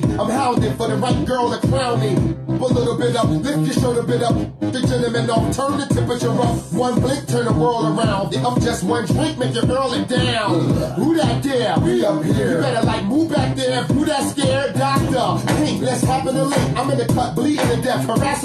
I'm hounding for the right girl to crown me. Put a little bit up, lift your shoulder bit up. The gentleman off, turn the temperature up. One blink, turn the world around. Up just one drink, make your girl it down. Who that there? We up here. You better like move back there. Who that scared? Doctor. Hey, let's happen to link. I'm in the cut, bleeding to death. Harassing